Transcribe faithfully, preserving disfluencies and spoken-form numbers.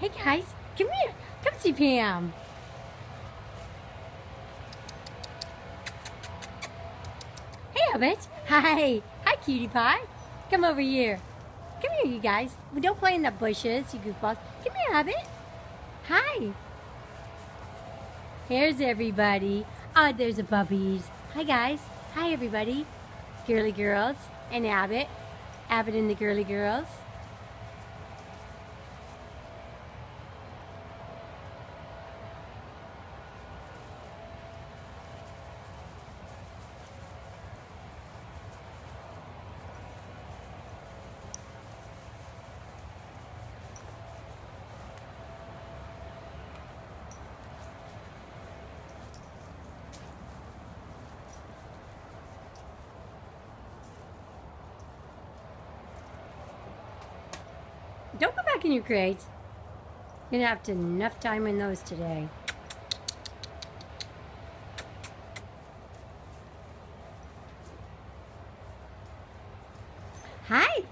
Hey guys, come here. Come see Pam. Hey Abbott. Hi. Hi cutie pie. Come over here. Come here you guys. We don't play in the bushes, you goofballs. Come here Abbott. Hi. Here's everybody. Oh, there's the puppies. Hi guys. Hi everybody. Girly girls and Abbott. Abbott and the girly girls. Don't go back in your crates. You're gonna have to enough time in those today. Hi.